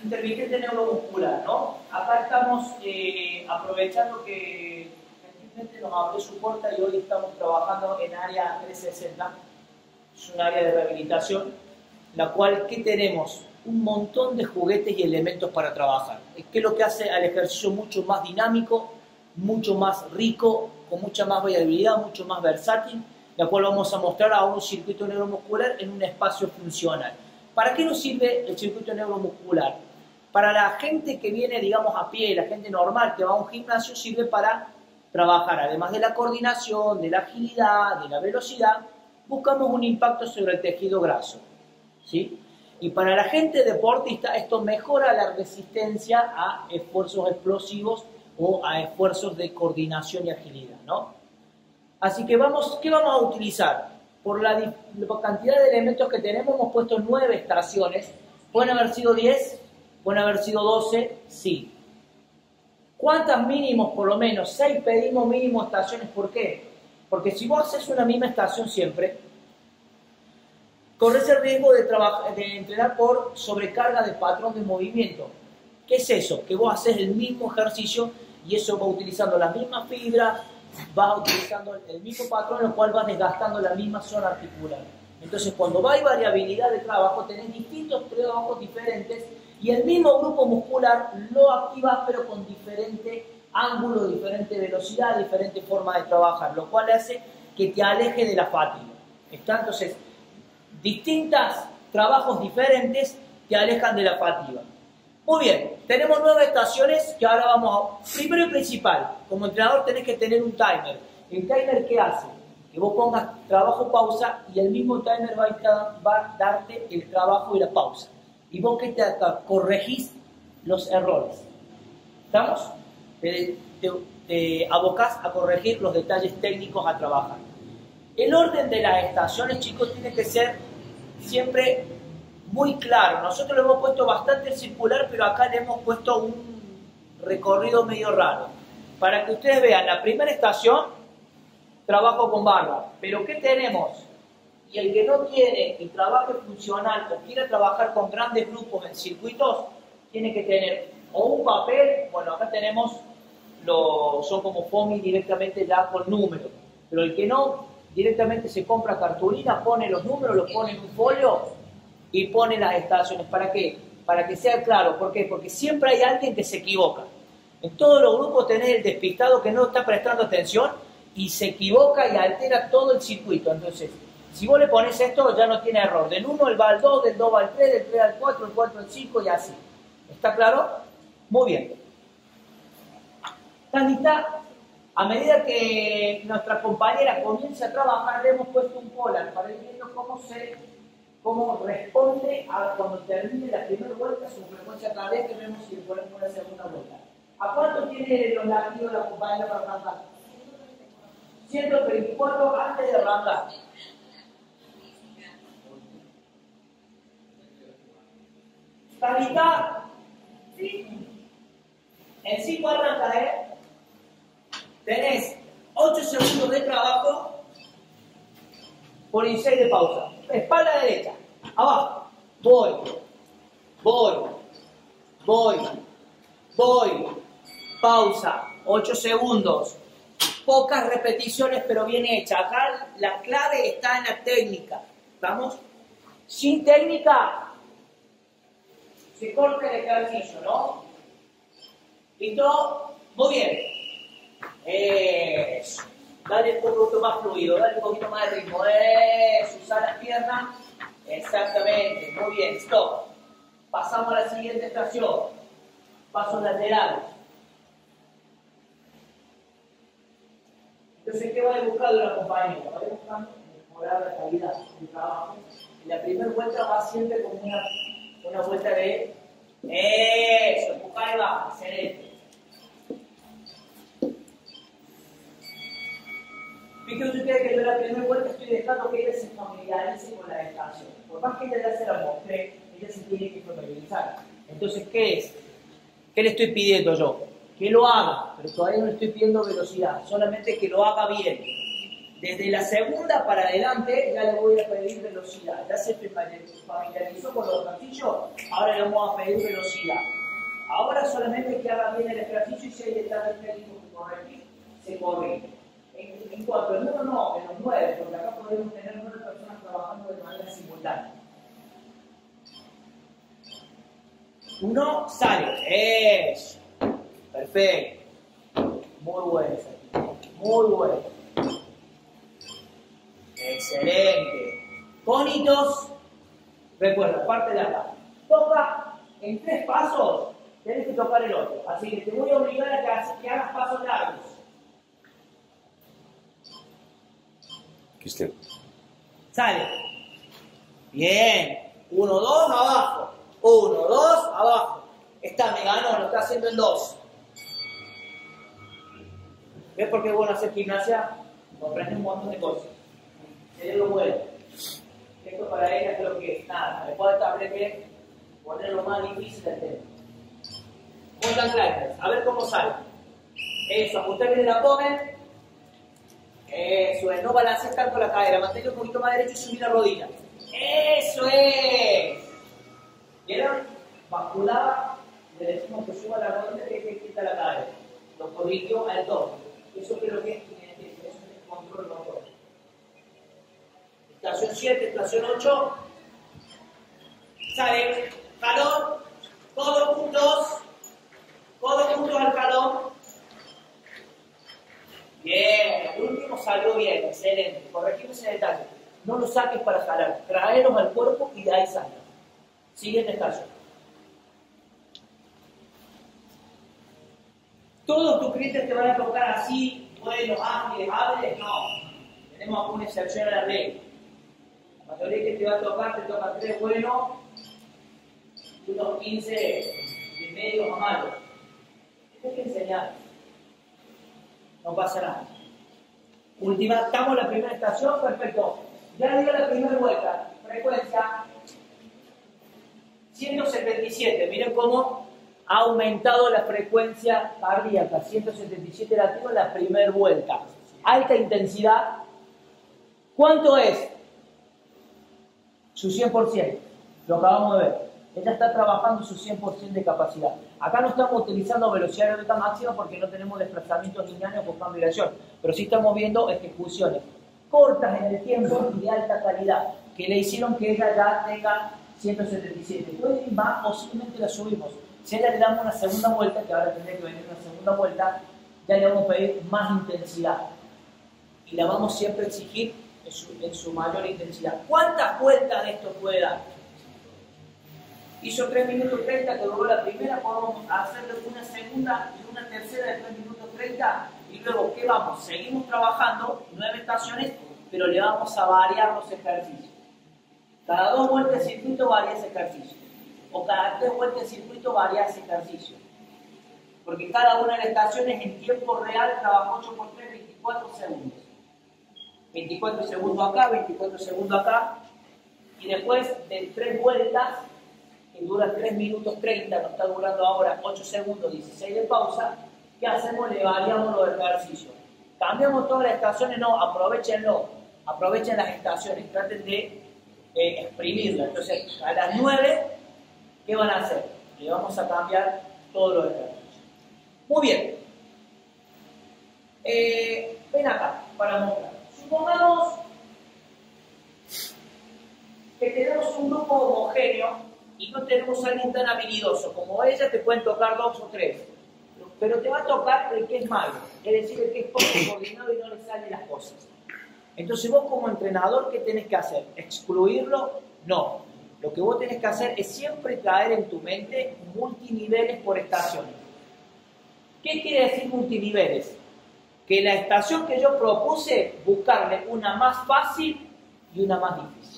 intermitente neuromuscular, ¿no? Acá estamos aprovechando que gentilmente nos abrió su puerta y hoy estamos trabajando en área 360. Es un área de rehabilitación, la cual, ¿qué tenemos? Un montón de juguetes y elementos para trabajar. ¿Qué es lo que hace al ejercicio mucho más dinámico, mucho más rico, con mucha más variabilidad, mucho más versátil, la cual vamos a mostrar a un circuito neuromuscular en un espacio funcional? ¿Para qué nos sirve el circuito neuromuscular? Para la gente que viene, digamos, a pie, la gente normal que va a un gimnasio, sirve para trabajar, además de la coordinación, de la agilidad, de la velocidad, buscamos un impacto sobre el tejido graso, ¿sí? Y para la gente deportista esto mejora la resistencia a esfuerzos explosivos o a esfuerzos de coordinación y agilidad, ¿no? Así que ¿qué vamos a utilizar? Por la cantidad de elementos que tenemos, hemos puesto 9 estaciones. ¿Pueden haber sido 10? ¿Pueden haber sido 12? Sí. ¿Cuántas mínimos? Por lo menos 6 pedimos mínimo estaciones. ¿Por qué? Porque si vos haces una misma estación siempre, corres el riesgo de entrenar por sobrecarga de patrón de movimiento. ¿Qué es eso? Que vos haces el mismo ejercicio y eso va utilizando las mismas fibras, vas utilizando el mismo patrón, lo cual vas desgastando la misma zona articular. Entonces, cuando hay variabilidad de trabajo, tenés distintos trabajos diferentes y el mismo grupo muscular lo activas, pero con diferente ángulo, diferente velocidad, diferente forma de trabajar, lo cual hace que te aleje de la fatiga. ¿Está? Entonces, distintos trabajos diferentes te alejan de la fatiga. Muy bien, tenemos 9 estaciones que ahora vamos a... Primero y principal, como entrenador tenés que tener un timer. ¿El timer qué hace? Que vos pongas trabajo, pausa y el mismo timer va a darte el trabajo y la pausa. Y vos que corregís los errores. ¿Estamos? Te abocás a corregir los detalles técnicos a trabajar. El orden de las estaciones, chicos, tiene que ser siempre muy claro. Nosotros le hemos puesto bastante circular, pero acá le hemos puesto un recorrido medio raro. Para que ustedes vean, la primera estación, trabajo con barra. Pero ¿qué tenemos? Y el que no quiere y trabaje funcional o quiera trabajar con grandes grupos en circuitos, tiene que tener o un papel, bueno, acá tenemos, son como FOMI directamente ya con números. Pero el que no, directamente se compra cartulina, pone los números, los pone en un folio y pone las estaciones. ¿Para qué? Para que sea claro. ¿Por qué? Porque siempre hay alguien que se equivoca. En todos los grupos tenés el despistado que no está prestando atención y se equivoca y altera todo el circuito. Entonces, si vos le pones esto, ya no tiene error. Del 1 él va al 2, del 2 va al 3, del 3 al 4, del 4 al 5 y así. ¿Está claro? Muy bien. ¿Están listas? A medida que nuestra compañera comience a trabajar, le hemos puesto un polar para ir viendo cómo responde a cuando termine la primera vuelta, su frecuencia cada vez que vemos si le ponemos una segunda vuelta. ¿A cuánto tiene los latidos la compañera para arrancar? 124 antes de arrancar. ¿Está lista? Sí. En 5 arranca, ¿eh? Tenés 8 segundos de trabajo por 16 de pausa. Espalda derecha. Abajo. Voy. Pausa. 8 segundos. Pocas repeticiones, pero bien hecha. Acá la clave está en la técnica. ¿Estamos? Sin técnica se corta el ejercicio, ¿no? ¿Listo? Muy bien. Eso. Dale un poquito más fluido, dale un poquito más de ritmo. Eso. Usar las piernas. Exactamente. Muy bien. Stop. Pasamos a la siguiente estación. Pasos laterales. Entonces, ¿qué va buscando la compañera? Va buscando mejorar la calidad del trabajo. En la primera vuelta va siempre como una vuelta de eso, empujar y baja, excelente. Fíjense ustedes que yo en la primera vuelta estoy dejando que ella se familiarice con la estación. Por más que ella ya se la mostré, ella se tiene que familiarizar. Entonces, ¿qué es? ¿Qué le estoy pidiendo yo? Que lo haga, pero todavía no le estoy pidiendo velocidad, solamente que lo haga bien. Desde la segunda para adelante ya le voy a pedir velocidad. Ya se familiarizó con los ejercicios, ahora le vamos a pedir velocidad. Ahora solamente que haga bien el ejercicio y si hay detalles técnicos que corregir, se corrige. En cuanto al 1 no, en los 9, porque acá podemos tener 9 personas trabajando de manera simultánea. 1, sale. Eso. Perfecto. Muy bueno. Muy bueno. Excelente. Conitos. Recuerda, parte de acá. Toca en 3 pasos, tenés que tocar el otro. Así que te voy a obligar a que hagas pasos largos. Cristian. Sale. Bien. 1, 2, abajo. 1, 2, abajo. Esta me ganó, lo está haciendo en 2. ¿Ves por qué es bueno hacer gimnasia? Comprende un montón de cosas. Cerebro bueno. Esto para ella es lo que es. Nada, después habré que poner lo más difícil del tema. Muchas gracias. A ver cómo sale. Eso, ajustar bien el abdomen. Eso es, no balancees tanto la cadera, mantén un poquito más derecho y subir la rodilla. ¡Eso es! ¿Vieron? Basculaba, le decimos que suba la rodilla y que quita la cadera. Lo corrigió al doble. Eso creo que es el control motor. Estación 7, estación 8. Sale, jalón, codos juntos al jalón. Bien, el último salió bien, excelente. Corregime ese detalle. No lo saques para jalar, traelos al cuerpo y de ahí salgan. Siguiente estación. ¿Todos tus clientes te van a tocar así, buenos, ágiles, hábiles? No. Tenemos alguna excepción a la ley. La mayoría que te va a tocar, te toca 3 buenos y unos 15 de medios a malos. Tienes que enseñar. No pasa nada. Estamos la primera estación, perfecto. Ya dio la primera vuelta. Frecuencia 177. Miren cómo ha aumentado la frecuencia cardíaca. 177 latidos en la primera vuelta. Alta intensidad. ¿Cuánto es? Su 100%. Lo acabamos de ver. Ella está trabajando su 100% de capacidad. Acá no estamos utilizando velocidad aeróbica máxima porque no tenemos desplazamientos lineales o cambio de dirección, pero sí estamos viendo ejecuciones cortas en el tiempo y de alta calidad, que le hicieron que ella ya tenga 177. Puede ir más, posiblemente la subimos. Si a ella le damos una segunda vuelta, que ahora tendría que venir una segunda vuelta, ya le vamos a pedir más intensidad. Y la vamos siempre a exigir en su mayor intensidad. ¿Cuántas vueltas de esto puede dar? Hizo 3 minutos 30, que duró la primera, podemos hacerle una segunda y una tercera de 3 minutos 30, y luego, ¿qué vamos? Seguimos trabajando, 9 estaciones, pero le vamos a variar los ejercicios. Cada 2 vueltas de circuito varía ese ejercicio, o cada 3 vueltas de circuito varía ese ejercicio. Porque cada una de las estaciones en tiempo real trabaja 8 por 3, 24 segundos. 24 segundos acá, 24 segundos acá, y después de 3 vueltas, que dura 3 minutos 30, nos está durando ahora 8 segundos, 16 de pausa, ¿qué hacemos? Le variamos los ejercicios. ¿Cambiamos todas las estaciones? No, aprovechenlo, aprovechen las estaciones, traten de exprimirlas. Entonces, a las 9, ¿qué van a hacer? Le vamos a cambiar todos los ejercicios. Muy bien. Ven acá, para mostrar. Supongamos que tenemos un grupo homogéneo y no tenemos a alguien tan habilidoso como ella, te pueden tocar 2 o 3, pero te va a tocar el que es malo, es decir, el que es poco coordinado y no le salen las cosas. Entonces vos como entrenador, ¿qué tenés que hacer? ¿Excluirlo? No. Lo que vos tenés que hacer es siempre traer en tu mente multiniveles por estaciones. ¿Qué quiere decir multiniveles? Que la estación que yo propuse, buscarle una más fácil y una más difícil.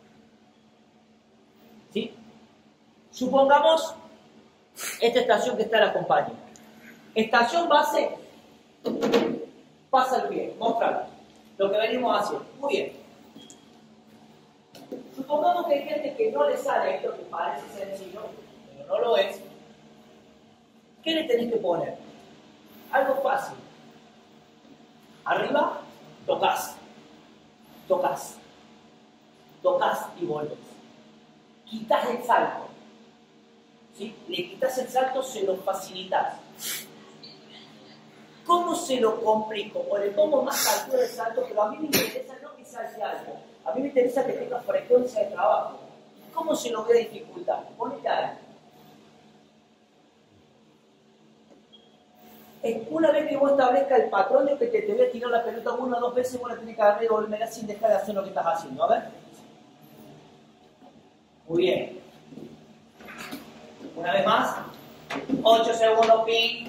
¿Sí? Supongamos esta estación que está en la compañía. Estación base, pasa el pie, mostrarlo. Lo que venimos haciendo. Muy bien. Supongamos que hay gente que no le sale esto que parece sencillo, pero no lo es. ¿Qué le tenés que poner? Algo fácil. Arriba, tocas. tocas y volvés. Quitas el salto. ¿Sí? Le quitas el salto, se lo facilitas. ¿Cómo se lo complico? O le pongo más altura del salto, pero a mí me interesa no que salte alto. A mí me interesa que tenga frecuencia de trabajo. ¿Cómo se lo voy a dificultar? Ponete ahí. Una vez que vos establezcas el patrón de que te voy a tirar la pelota 1 o 2 veces, vos la tenés que agarrar y devolverla sin dejar de hacer lo que estás haciendo. A ver. Muy bien. Una vez más. 8 segundos, ping.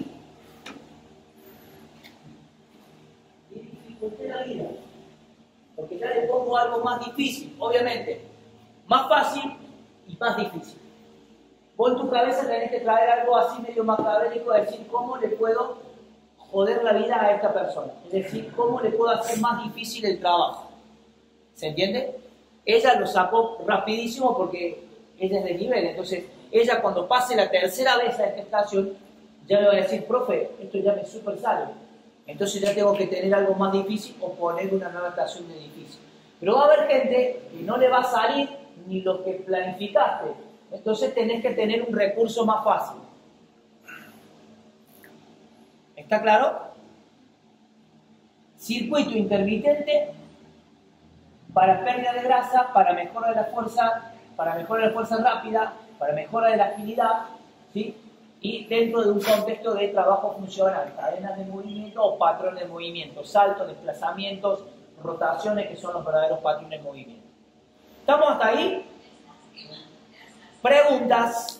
Y dificulté la vida. Porque ya le pongo algo más difícil, obviamente. Más fácil y más difícil. Vos en tu cabeza tenés que traer algo así medio macabélico, decir cómo le puedo joder la vida a esta persona. Es decir, cómo le puedo hacer más difícil el trabajo. ¿Se entiende? Ella lo sacó rapidísimo porque ella es de nivel. Entonces, ella cuando pase la tercera vez a esta estación, ya me va a decir, profe, esto ya me super sale. Entonces ya tengo que tener algo más difícil o poner una nueva estación de difícil. Pero va a haber gente que no le va a salir ni lo que planificaste. Entonces tenés que tener un recurso más fácil. ¿Está claro? Circuito intermitente para pérdida de grasa, para mejora de la fuerza, para mejora de la fuerza rápida, para mejora de la agilidad, ¿sí? Y dentro de un contexto de trabajo funcional, cadenas de movimiento o patrones de movimiento, saltos, desplazamientos, rotaciones, que son los verdaderos patrones de movimiento. ¿Estamos hasta ahí? Preguntas.